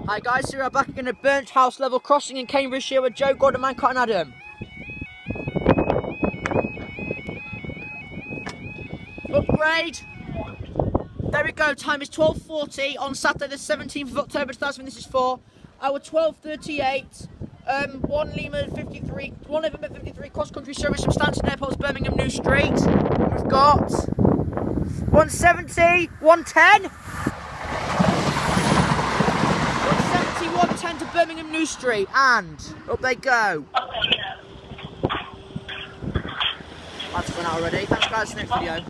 Hi guys, so we're back in a burnt house level crossing in Cambridgeshire with Joe, Gordon, Mancott and Adam. Upgrade. There we go, time is 12:40 on Saturday the 17th of October 2000. This is for our 12:38, 1 Lima 53, 1 November 53 cross-country service from Stansted Airport, Birmingham New Street. We've got 170, 110. 110 to Birmingham New Street, and up they go. That's gone out already. Thanks guys, next video.